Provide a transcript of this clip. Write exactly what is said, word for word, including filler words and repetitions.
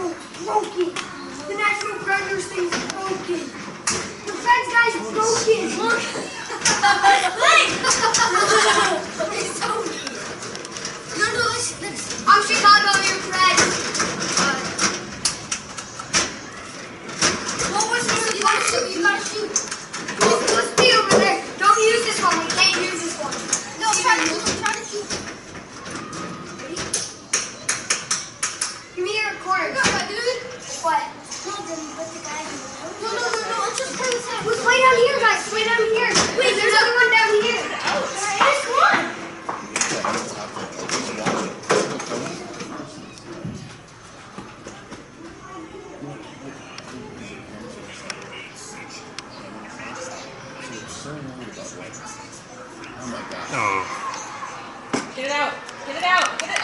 Oh, broken. The National Predators thing's broken. The fence guy's broken. Look. It's so weird. No, no, listen, listen. I'm Chicago, you're Fred. Uh, what was this? You gotta shoot, you gotta shoot. Let's be over there. Don't use this one. We can't use this one. No, try to shoot. Try to shoot. Ready? Give me your corner. No, no, dude. What? No, then put the guy in the road. No, no, no, no. Let's just play this out. Let's play down here, guys. Play down here. Wait, there's another one down here. There is one. Oh. Get it out. Get it out. Get it